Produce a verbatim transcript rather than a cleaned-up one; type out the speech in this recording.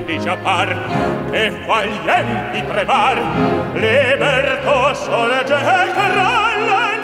semplice appar, e vaglienti prepar, liberto sorge e crolla